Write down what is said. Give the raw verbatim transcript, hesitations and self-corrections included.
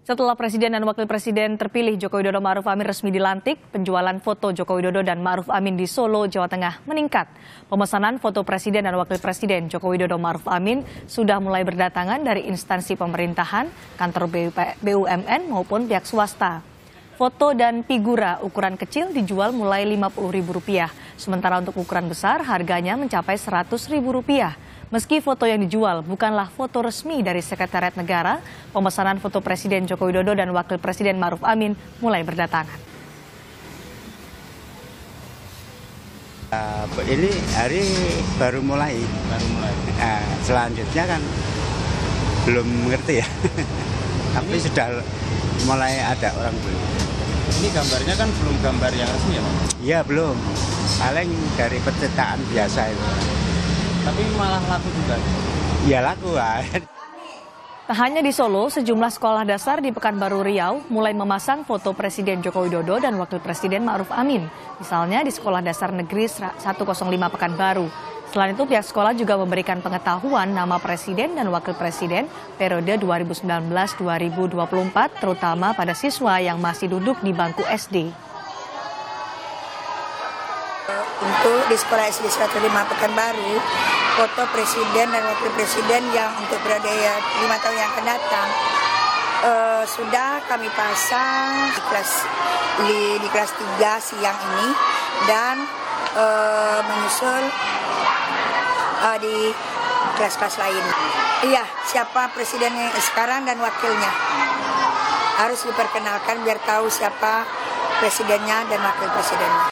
Setelah Presiden dan Wakil Presiden terpilih Joko Widodo Ma'ruf Amin resmi dilantik, penjualan foto Joko Widodo dan Ma'ruf Amin di Solo, Jawa Tengah meningkat. Pemesanan foto Presiden dan Wakil Presiden Joko Widodo Ma'ruf Amin sudah mulai berdatangan dari instansi pemerintahan, kantor B U M N maupun pihak swasta. Foto dan figura ukuran kecil dijual mulai lima puluh ribu rupiah, sementara untuk ukuran besar harganya mencapai seratus ribu rupiah. Meski foto yang dijual bukanlah foto resmi dari Sekretariat Negara, pemesanan foto Presiden Joko Widodo dan Wakil Presiden Ma'ruf Amin mulai berdatangan. Uh, ini hari baru mulai, baru mulai. Uh, selanjutnya kan belum mengerti ya, tapi ini sudah mulai ada orang beli. Ini gambarnya kan belum gambar yang resmi ya Pak? Iya belum, paling dari percetakan biasa itu. Tapi malah laku juga? Iya laku lah. Tak hanya di Solo, sejumlah sekolah dasar di Pekanbaru Riau mulai memasang foto Presiden Joko Widodo dan Wakil Presiden Ma'ruf Amin. Misalnya di Sekolah Dasar Negeri seratus lima Pekanbaru. Selain itu pihak sekolah juga memberikan pengetahuan nama Presiden dan Wakil Presiden periode dua ribu sembilan belas sampai dua ribu dua puluh empat, terutama pada siswa yang masih duduk di bangku S D. Untuk di Sekolah S D seratus lima Pekanbaru, foto Presiden dan Wakil Presiden yang untuk periode lima tahun yang akan datang uh, sudah kami pasang di kelas di, di kelas tiga siang ini dan uh, menyusul uh, di kelas-kelas lain. Iya, siapa presidennya sekarang dan wakilnya harus diperkenalkan biar tahu siapa presidennya dan wakil presidennya.